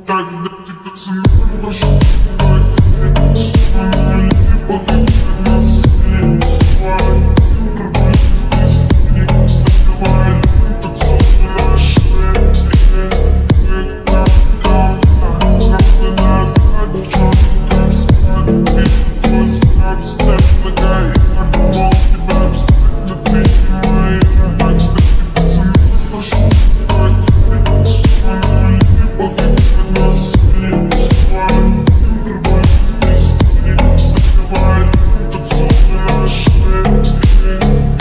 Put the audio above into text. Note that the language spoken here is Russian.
Когда тебе цена больше бывает, снова налево, нас